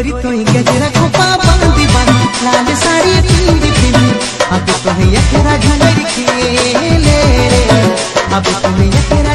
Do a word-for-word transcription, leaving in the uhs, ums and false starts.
गोरी तो गजरा खोपा बंदी बन लाल साड़ी पिंदी पिंदी अब तो यकरा झुमर खेले अब तो यकरा